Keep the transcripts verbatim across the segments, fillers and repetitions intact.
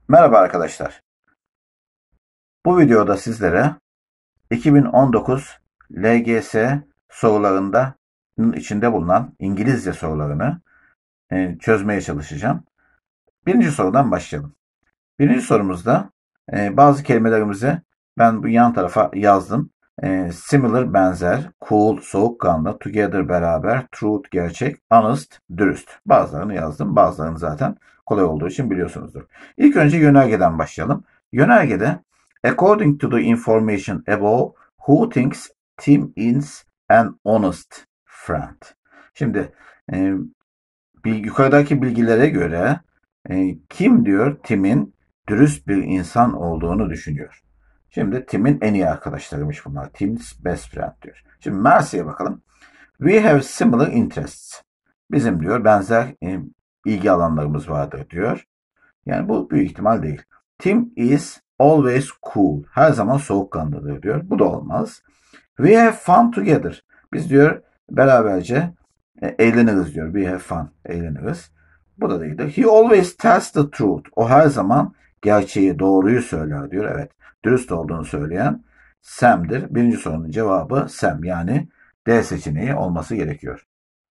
Merhaba arkadaşlar. Bu videoda sizlere iki bin on dokuz L G S sorularında içinde bulunan İngilizce sorularını e, çözmeye çalışacağım. Birinci sorudan başlayalım. Birinci sorumuzda e, bazı kelimelerimizi ben bu yan tarafa yazdım. E, similar benzer, cool soğukkanlı, together beraber, truth gerçek, honest dürüst. Bazılarını yazdım. Bazılarını zaten kolay olduğu için biliyorsunuzdur. İlk önce yönergeden başlayalım. Yönergede according to the information above, who thinks Tim is an honest friend? Şimdi e, bir yukarıdaki bilgilere göre e, kim diyor Tim'in dürüst bir insan olduğunu düşünüyor. Şimdi Tim'in en iyi arkadaşlarıymış bunlar. Tim's best friend diyor. Şimdi Mercy'ye bakalım. We have similar interests. Bizim diyor benzer e, ilgi alanlarımız vardır diyor. Yani bu büyük ihtimal değil. Tim is always cool. Her zaman soğukkanlıdır diyor. Bu da olmaz. We have fun together. Biz diyor beraberce e, eğleniriz diyor. We have fun. Eğleniriz. Bu da değildir. He always tells the truth. O her zaman gerçeği, doğruyu söyler diyor. Evet. Dürüst olduğunu söyleyen Sam'dir. Birinci sorunun cevabı Sam. Yani D seçeneği olması gerekiyor.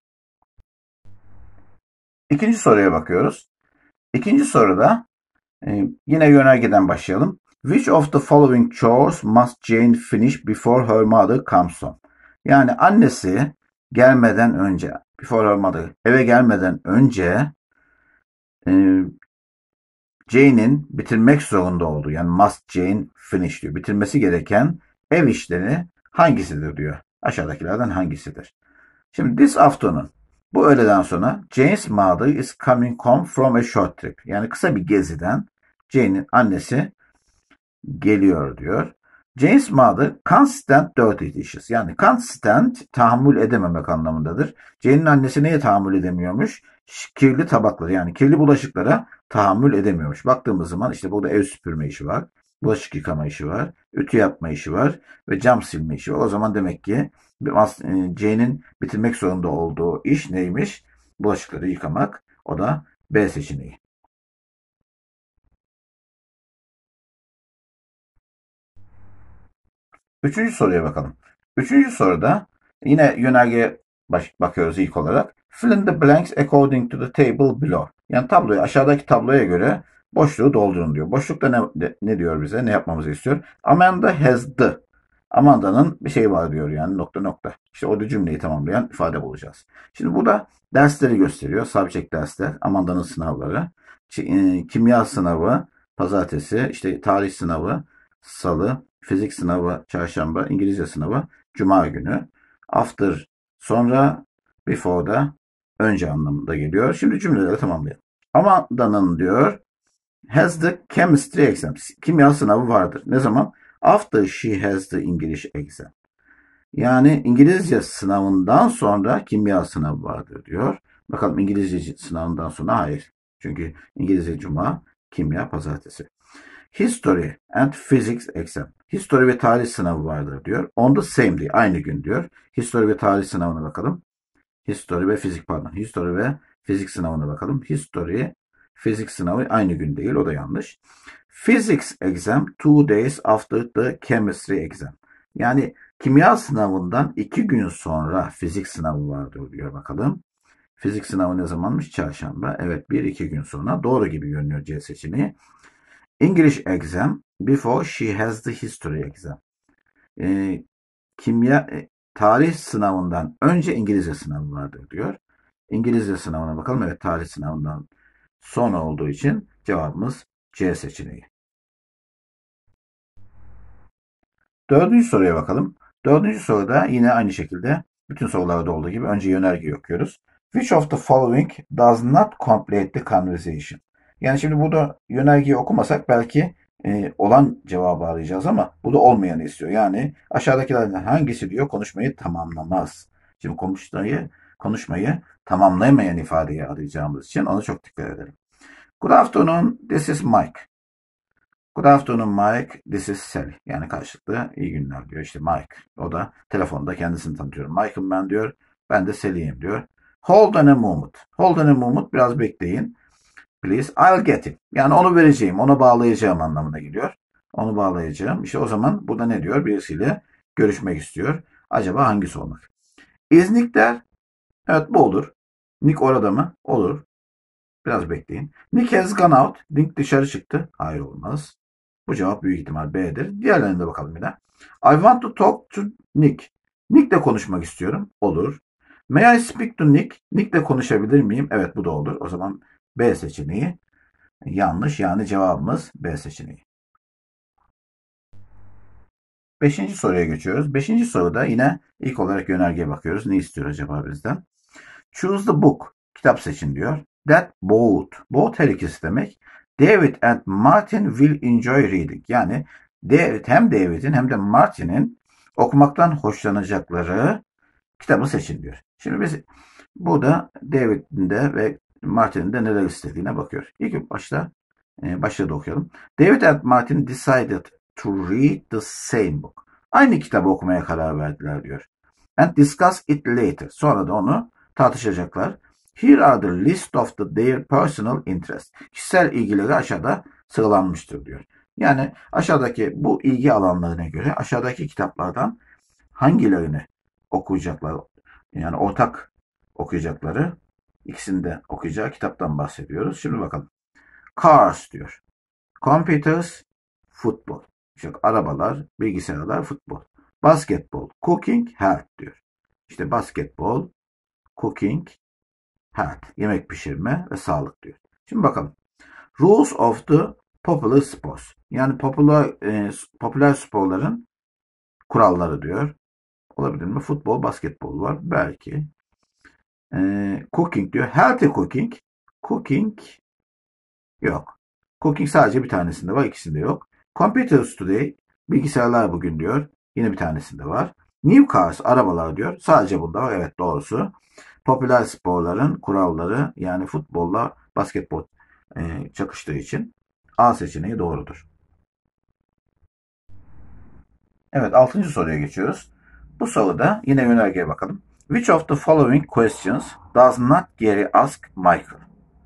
İkinci soruya bakıyoruz. İkinci soruda e, yine yönergeden başlayalım. Which of the following chores must Jane finish before her mother comes home? Yani annesi gelmeden önce, before her mother, eve gelmeden önce e, Jane'in bitirmek zorunda olduğu, yani must Jane finish diyor. Bitirmesi gereken ev işleri hangisidir diyor. Aşağıdakilerden hangisidir? Şimdi this afternoon, bu öğleden sonra Jane's mother is coming home from a short trip. Yani kısa bir geziden Jane'in annesi geliyor diyor. Jane's mother can't stand dirty dishes. Yani can't stand tahammül edememek anlamındadır. Jane'in annesi neye tahammül edemiyormuş? Kirli tabakları, yani kirli bulaşıklara tahammül edemiyormuş. Baktığımız zaman işte burada ev süpürme işi var. Bulaşık yıkama işi var. Ütü yapma işi var. Ve cam silme işi var. O zaman demek ki Jane'in bitirmek zorunda olduğu iş neymiş? Bulaşıkları yıkamak. O da B seçeneği. Üçüncü soruya bakalım. Üçüncü soruda yine yönergeye baş, bakıyoruz ilk olarak. Fill in the blanks according to the table below. Yani tabloyu, aşağıdaki tabloya göre boşluğu doldurun diyor. Boşlukta ne, ne diyor bize? Ne yapmamızı istiyor? Amanda has the. Amanda'nın bir şey var diyor, yani nokta nokta. İşte o da cümleyi tamamlayan ifade bulacağız. Şimdi bu da dersleri gösteriyor. Subject dersler. Amanda'nın sınavları. Kimya sınavı pazartesi. İşte tarih sınavı salı. Fizik sınavı çarşamba, İngilizce sınavı cuma günü. After sonra, before da önce anlamında geliyor. Şimdi cümleleri tamamlayalım. Amanda'nın diyor has the chemistry exam. Kimya sınavı vardır. Ne zaman? After she has the English exam. Yani İngilizce sınavından sonra kimya sınavı vardır diyor. Bakalım İngilizce sınavından sonra hayır. Çünkü İngilizce cuma, kimya pazartesi. History and Physics exam. History ve tarih sınavı vardır diyor. On the same day, aynı gün diyor. History ve tarih sınavına bakalım. History ve fizik pardon. History ve fizik sınavına bakalım. History, fizik sınavı aynı gün değil. O da yanlış. Physics exam two days after the chemistry exam. Yani kimya sınavından iki gün sonra fizik sınavı vardır diyor bakalım. Fizik sınavı ne zamanmış? Çarşamba. Evet, bir iki gün sonra. Doğru gibi görünüyor C seçeneği. English exam before she has the history exam. E, kimya e, tarih sınavından önce İngilizce sınavı vardır diyor. İngilizce sınavına bakalım. Evet, tarih sınavından sonra olduğu için cevabımız C seçeneği. Dördüncü soruya bakalım. Dördüncü soruda yine aynı şekilde bütün sorularda olduğu gibi önce yönergeyi okuyoruz. Which of the following does not complete the conversation? Yani şimdi burada yönergeyi okumasak belki e, olan cevabı arayacağız ama bu da olmayanı istiyor. Yani aşağıdakilerden hangisi diyor konuşmayı tamamlamaz. Şimdi konuşmayı, konuşmayı tamamlayamayan ifadeyi arayacağımız için ona çok dikkat edelim. Good afternoon, this is Mike. Good afternoon Mike, this is Sally. Yani karşılıklı iyi günler diyor. İşte Mike. O da telefonda kendisini tanıtıyor. Mike'ım ben diyor. Ben de Sally'yim diyor. Hold on a moment. Hold on a moment. Biraz bekleyin. please, I'll get him. Yani onu vereceğim, ona bağlayacağım anlamına geliyor. Onu bağlayacağım. İşte o zaman burada ne diyor? Birisiyle görüşmek istiyor. Acaba hangisi olmak? Is Nick there? Evet, bu olur. Nick orada mı? Olur. Biraz bekleyin. Nick has gone out. Nick dışarı çıktı. Hayır, olmaz. Bu cevap büyük ihtimal B'dir. Diğerlerine de bakalım yine. I want to talk to Nick. Nick'le konuşmak istiyorum. Olur. May I speak to Nick? Nick'le konuşabilir miyim? Evet, bu da olur. O zaman B seçeneği yanlış. Yani cevabımız B seçeneği. Beşinci soruya geçiyoruz. Beşinci soruda yine ilk olarak yönergeye bakıyoruz. Ne istiyor acaba bizden? Choose the book. Kitap seçin diyor. That both. Both her ikisi demek. David and Martin will enjoy reading. Yani David, hem David'in hem de Martin'in okumaktan hoşlanacakları kitabı seçin diyor. Şimdi biz burada David'in de ve Martin'in de neler istediğine bakıyoruz. İlk başta e, başta da okuyalım. David and Martin decided to read the same book. Aynı kitabı okumaya karar verdiler diyor. And discuss it later. Sonra da onu tartışacaklar. Here are the list of the their personal interest. Kişisel ilgileri aşağıda sıralanmıştır diyor. Yani aşağıdaki bu ilgi alanlarına göre aşağıdaki kitaplardan hangilerini okuyacaklar? Yani ortak okuyacakları, ikisini de okuyacağı kitaptan bahsediyoruz. Şimdi bakalım. Cars diyor. Computers, football. İşte arabalar, bilgisayarlar, futbol. Basketbol, cooking, health diyor. İşte basketbol, cooking, health. Yemek pişirme ve sağlık diyor. Şimdi bakalım. Rules of the popular sports. Yani popüler, e, popüler sporların kuralları diyor. Olabilir mi? Futbol, basketbol var. Belki. E, cooking diyor. Healthy cooking. Cooking yok. Cooking sadece bir tanesinde var. İkisinde yok. Computers today. Bilgisayarlar bugün diyor. Yine bir tanesinde var. New cars. Arabalar diyor. Sadece bunda var. Evet, doğrusu. Popüler sporların kuralları, yani futbolla basketbol e, çakıştığı için A seçeneği doğrudur. Evet, altıncı soruya geçiyoruz. Bu soruda yine yönergeye bakalım. Which of the following questions does not Gary ask Michael?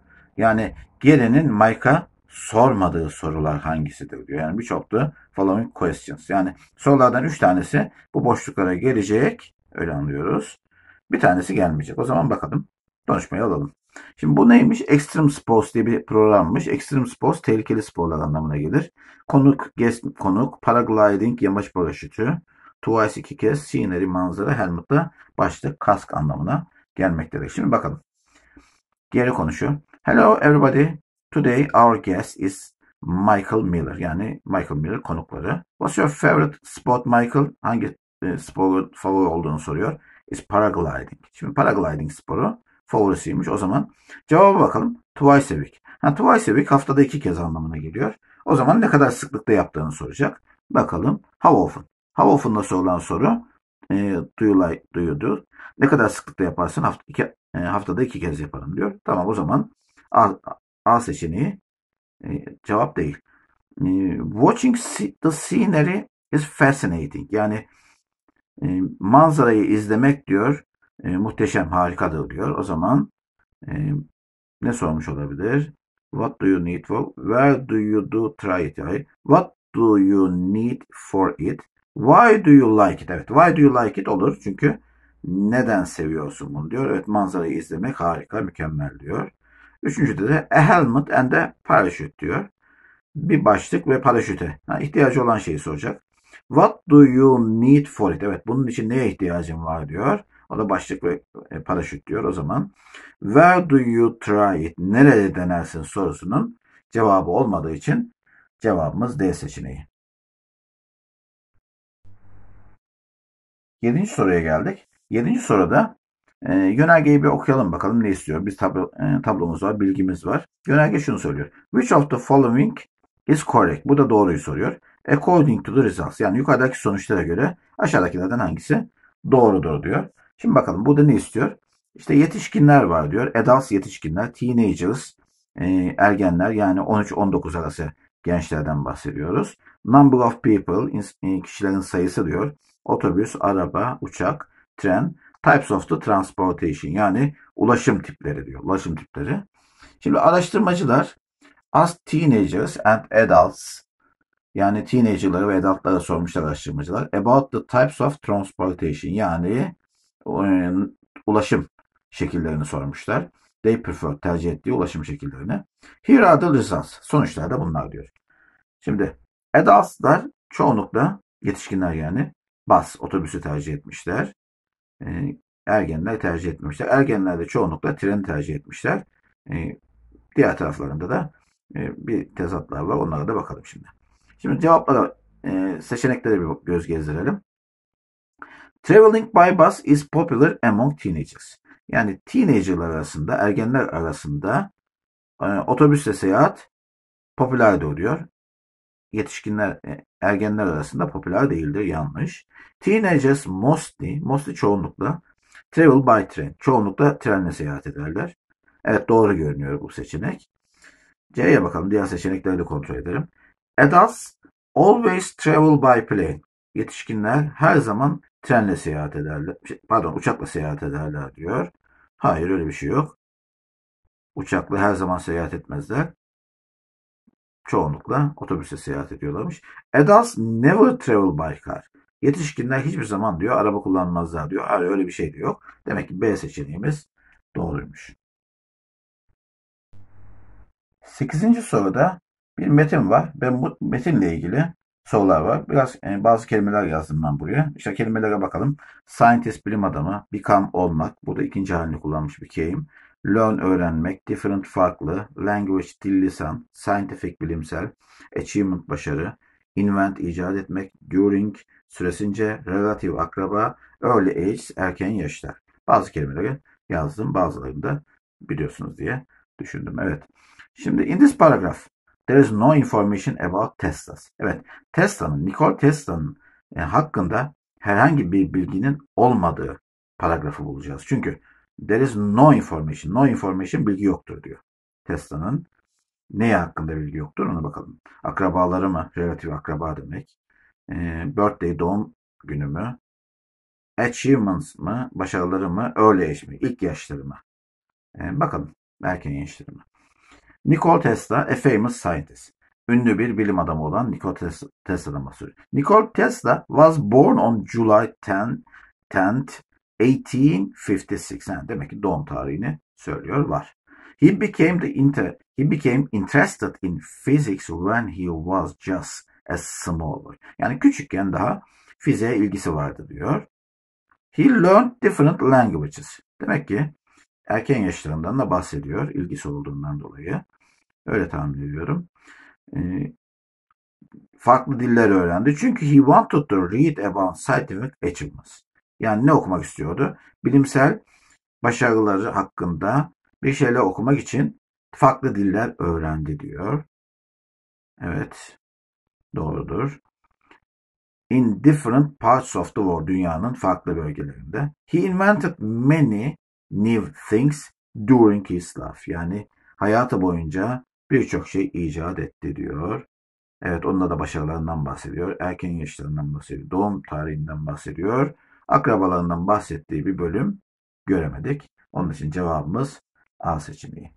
Yani Gary'nin Mike'a sormadığı sorular hangisidir diyor. Yani which of the following questions. Yani sorulardan üç tanesi bu boşluklara gelecek. Öyle anlıyoruz. Bir tanesi gelmeyecek. O zaman bakalım. Konuşmayı alalım. Şimdi bu neymiş? Extreme Sports diye bir programmış. Extreme Sports tehlikeli sporlar anlamına gelir. Konuk, guest, konuk, paragliding, yamaç paraşütü, twice iki kez, scenery, manzara, helmet'la başlık, kask anlamına gelmektedir. Şimdi bakalım. Geri konuşuyor. Hello everybody. Today our guest is Michael Miller. Yani Michael Miller konukları. What's your favorite sport Michael? Hangi e, sporun favori olduğunu soruyor. Is paragliding. Şimdi paragliding sporu favorisiymiş. O zaman cevaba bakalım. Twice a week. Ha, twice a week haftada iki kez anlamına geliyor. O zaman ne kadar sıklıkta yaptığını soracak. Bakalım. How often? How often'da sorulan soru e, do you like, do you do? Ne kadar sıklıkta yaparsın? Hafta, iki, e, haftada iki kez yaparım diyor. Tamam, o zaman A, A seçeneği e, cevap değil. E, watching the scenery is fascinating. Yani e, manzarayı izlemek diyor e, muhteşem, harikadır diyor. O zaman e, ne sormuş olabilir? What do you need for? Where do you do try it? What do you need for it? Why do you like it? Evet, why do you like it olur. Çünkü neden seviyorsun bunu diyor. Evet, manzarayı izlemek harika, mükemmel diyor. Üçüncüde de a helmet and a parachute diyor. Bir başlık ve paraşüte. Ha, ihtiyacı olan şeyi soracak. What do you need for it? Evet, bunun için neye ihtiyacın var diyor. O da başlık ve paraşüt diyor. O zaman where do you try it? Nerede denersin sorusunun cevabı olmadığı için cevabımız D seçeneği. Yedinci soruya geldik. Yedinci soruda e, yönergeyi bir okuyalım bakalım ne istiyor. Biz tablo, e, tablomuz var, bilgimiz var. Yönerge şunu söylüyor. Which of the following is correct? Bu da doğruyu soruyor. According to the results. Yani yukarıdaki sonuçlara göre aşağıdakilerden hangisi doğrudur diyor. Şimdi bakalım burada ne istiyor? İşte yetişkinler var diyor. Adults yetişkinler, teenagers e, ergenler, yani on üç on dokuz arası gençlerden bahsediyoruz. Number of people, kişilerin sayısı diyor. Otobüs, araba, uçak, tren. Types of the transportation, yani ulaşım tipleri diyor. Ulaşım tipleri. Şimdi araştırmacılar ask teenagers and adults, yani teenager'ları ve adult'lara sormuşlar araştırmacılar about the types of transportation, yani e, ulaşım şekillerini sormuşlar. They prefer, tercih ettiği ulaşım şekillerini. Here are the results. Sonuçlar da bunlar diyor. Şimdi adults'lar çoğunlukla yetişkinler, yani bus, otobüsü tercih etmişler. E, ergenler tercih etmemişler. Ergenler de çoğunlukla treni tercih etmişler. E, diğer taraflarında da e, bir tezatlar var. Onlara da bakalım şimdi. Şimdi cevaplara, e, seçeneklere bir göz gezdirelim. Traveling by bus is popular among teenagers. Yani teenagerlar arasında, ergenler arasında e, otobüsle seyahat popüler oluyor. Yetişkinler, e, ergenler arasında popüler değildir. Yanlış. Teenagers mostly, mostly çoğunlukla travel by train. Çoğunlukla trenle seyahat ederler. Evet, doğru görünüyor bu seçenek. C'ye bakalım. Diğer seçenekleri de kontrol edelim. Adults always travel by plane. Yetişkinler her zaman trenle seyahat ederler. Pardon, uçakla seyahat ederler diyor. Hayır, öyle bir şey yok. Uçakla her zaman seyahat etmezler. Çoğunlukla otobüse seyahat ediyorlarmış. Adults never travel by car. Yetişkinler hiçbir zaman diyor araba kullanmazlar diyor. Hayır, öyle bir şey de yok. Demek ki B seçeneğimiz doğruymuş. Sekizinci soruda bir metin var ve bu metinle ilgili sorular var. Biraz e, bazı kelimeler yazdım ben buraya. İşte kelimelere bakalım. Scientist, bilim adamı, become, olmak. Burada ikinci halini kullanmış became. Learn, öğrenmek. Different, farklı. Language, dil, lisan. Scientific, bilimsel. Achievement, başarı. Invent, icat etmek. During, süresince. Relative, akraba. Early age, erken yaşlar. Bazı kelimeleri yazdım. Bazılarını da biliyorsunuz diye düşündüm. Evet. Şimdi in this paragraph there is no information about Teslas. Evet, Tesla'nın, Nikola Tesla'nın e, hakkında herhangi bir bilginin olmadığı paragrafı bulacağız. Çünkü there is no information, no information, bilgi yoktur diyor. Tesla'nın neye hakkında bilgi yoktur ona bakalım. Akrabaları mı? Relatif akraba demek. E, birthday, doğum günü mü? Achievements mı? Başarıları mı? Early age mi? İlk yaşları mı? E, bakalım. Erken yaşları mı? Nikola Tesla, a famous scientist. Ünlü bir bilim adamı olan Nikola Tesla'dan bahsediyor. Nikola Tesla was born on July tenth, eighteen fifty-six. Yani demek ki doğum tarihini söylüyor, var. He became the inter he became interested in physics when he was just a small boy. Yani küçükken daha fiziğe ilgisi vardı diyor. He learned different languages. Demek ki erken yaşlarından da bahsediyor, ilgisi olduğundan dolayı. Öyle tahmin ediyorum. E, farklı diller öğrendi. Çünkü he wanted to read about scientific achievements. Yani ne okumak istiyordu? Bilimsel başarıları hakkında bir şeyler okumak için farklı diller öğrendi diyor. Evet, doğrudur. In different parts of the world, dünyanın farklı bölgelerinde. He invented many new things during his life. Yani hayatı boyunca birçok şey icat etti diyor. Evet, onunla da başarılarından bahsediyor. Erken yaşlarından bahsediyor. Doğum tarihinden bahsediyor. Akrabalarından bahsettiği bir bölüm göremedik. Onun için cevabımız A seçeneği.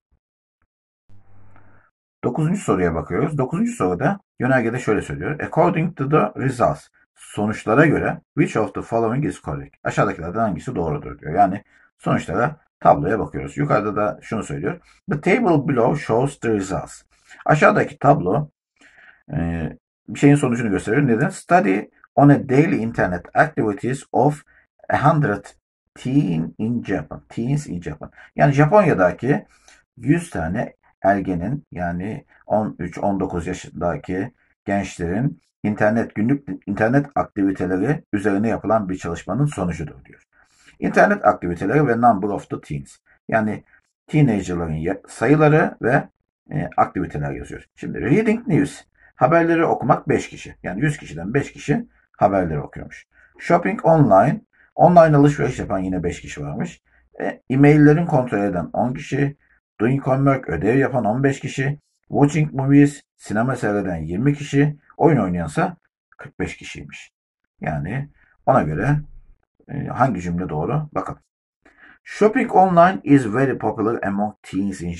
Dokuzuncu soruya bakıyoruz. Dokuzuncu soruda yönergede şöyle söylüyor. According to the results. Sonuçlara göre which of the following is correct? Aşağıdakilerden hangisi doğrudur diyor. Yani sonuçlara, tabloya bakıyoruz. Yukarıda da şunu söylüyor. The table below shows the results. Aşağıdaki tablo Ee, bir şeyin sonucunu gösteriyor. Neden? Study on a daily internet activities of a hundred teen in Japan. Teens in Japan. Yani Japonya'daki yüz tane ergenin, yani on üç on dokuz yaşındaki gençlerin internet günlük internet aktiviteleri üzerine yapılan bir çalışmanın sonucudur diyor. İnternet aktiviteleri ve number of the teens. Yani teenagerların sayıları ve e, aktiviteler yazıyor. Şimdi reading news. Haberleri okumak beş kişi. Yani yüz kişiden beş kişi haberleri okuyormuş. Shopping online. Online alışveriş yapan yine beş kişi varmış. E, e-maillerin kontrol eden on kişi. Doing homework, ödev yapan on beş kişi. Watching movies, sinema seyreden yirmi kişi. Oyun oynayansa kırk beş kişiymiş. Yani ona göre e, hangi cümle doğru? Bakalım. Shopping online is very popular among teens in Japan.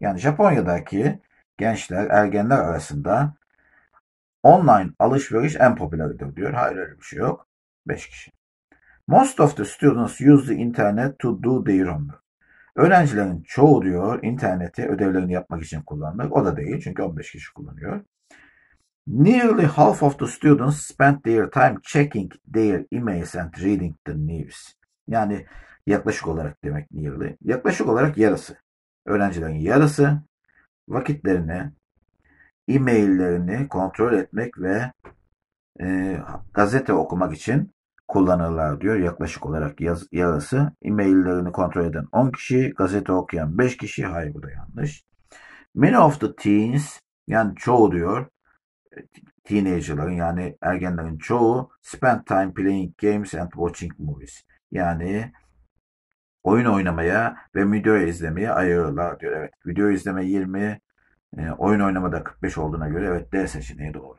Yani Japonya'daki gençler, ergenler arasında online alışveriş en popüleridir diyor. Hayır, öyle bir şey yok. beş kişi. Most of the students use the internet to do their homework. Öğrencilerin çoğu diyor interneti ödevlerini yapmak için kullanır. O da değil çünkü on beş kişi kullanıyor. Nearly half of the students spend their time checking their emails and reading the news. Yani yaklaşık olarak demek nearly. Yaklaşık olarak yarısı. Öğrencilerin yarısı vakitlerini, e-maillerini kontrol etmek ve e, gazete okumak için kullanırlar diyor. Yaklaşık olarak yaz, yarısı. E-maillerini kontrol eden on kişi, gazete okuyan beş kişi. Hayır, bu da yanlış. Many of the teens, yani çoğu diyor, teenager'ların yani ergenlerin çoğu spend time playing games and watching movies. Yani oyun oynamaya ve video izlemeye ayırırlar diyor. Evet, video izleme yirmi, e, oyun oynamada kırk beş olduğuna göre evet, D seçeneği doğru.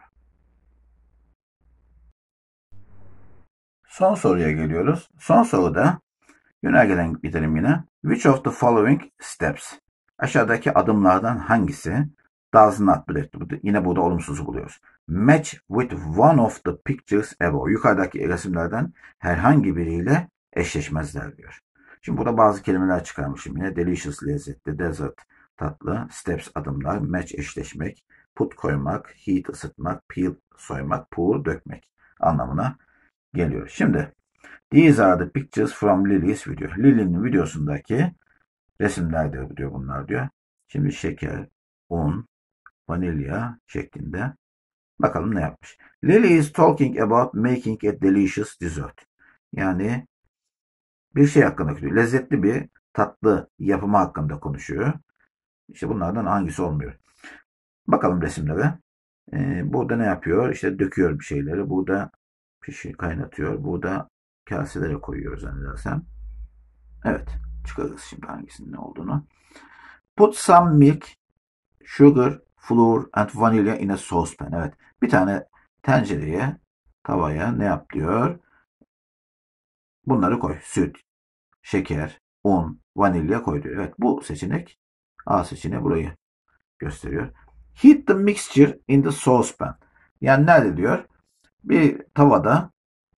Son soruya geliyoruz. Son soruda yönergeden gidelim yine. Which of the following steps? Aşağıdaki adımlardan hangisi does not do? Yine burada olumsuzu buluyoruz. Match with one of the pictures above. Yukarıdaki resimlerden herhangi biriyle eşleşmezler diyor. Şimdi burada bazı kelimeler çıkarmışım yine. Delicious, lezzetli, desert, tatlı, steps, adımlar, match, eşleşmek, put, koymak, heat, ısıtmak, peel, soymak, pour, dökmek anlamına geliyor. Şimdi these are the pictures from Lily's video. Lily'nin videosundaki resimlerdir diyor bunlar diyor. Şimdi şeker, un, vanilya şeklinde. Bakalım ne yapmış. Lily is talking about making a delicious dessert. Yani bir şey hakkında konuşuyor. Lezzetli bir tatlı yapımı hakkında konuşuyor. İşte bunlardan hangisi olmuyor. Bakalım resimlere. Ee, burada ne yapıyor? İşte döküyor bir şeyleri. Burada pişi kaynatıyor. Burada kaselere koyuyoruz zannedersem. Evet. Çıkarırız şimdi hangisinin ne olduğunu. Put some milk, sugar, flour and vanilla in a saucepan. Evet. Bir tane tencereye, tavaya ne yap diyor? Bunları koy. Süt, şeker, un, vanilya koy diyor. Evet. Bu seçenek A seçeneği burayı gösteriyor. Heat the mixture in the saucepan. Yani nerede diyor? Bir tavada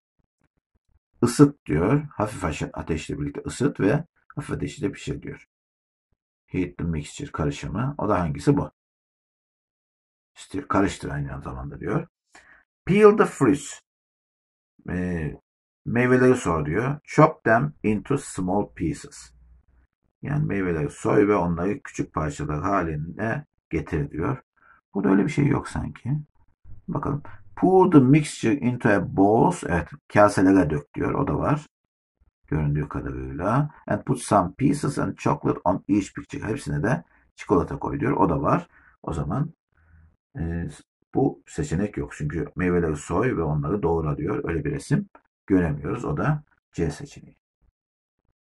ısıt diyor. Hafif ateşle birlikte ısıt ve hafif ateşle pişir diyor. Heat the mixture karışımı. O da hangisi bu? İşte karıştır aynı zamanda diyor. Peel the fruits. E, meyveleri soy diyor. Chop them into small pieces. Yani meyveleri soy ve onları küçük parçalar haline getir diyor. Burada öyle bir şey yok sanki. Bakalım. Pour the mixture into a bowl. Evet, kaselere dök diyor. O da var. Göründüğü kadarıyla. And put some pieces and chocolate on each picture. Hepsine de çikolata koy diyor. O da var. O zaman e, bu seçenek yok. Çünkü meyveleri soy ve onları doğra diyor. Öyle bir resim göremiyoruz. O da C seçeneği.